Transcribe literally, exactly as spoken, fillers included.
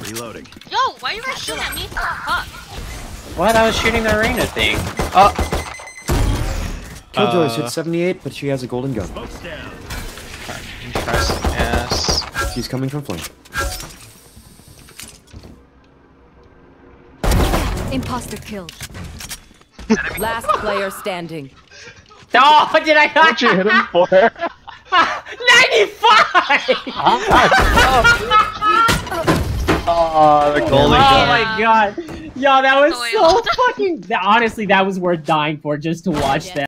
Reloading. Yo, why are you guys shooting at me? Fuck. What? I was shooting the arena thing. Oh. Killjoy's Uh, hit seventy-eight, but she has a golden gun. Smoke's down. Interesting. Yes. She's coming from Flame. Imposter killed. Last player standing. Oh, did I not? What'd you hit him for? ninety-five! Oh, the golden Oh gun. my god. Yo, that was Oh, wait, so hold on. fucking... Honestly, that was worth dying for just to watch that.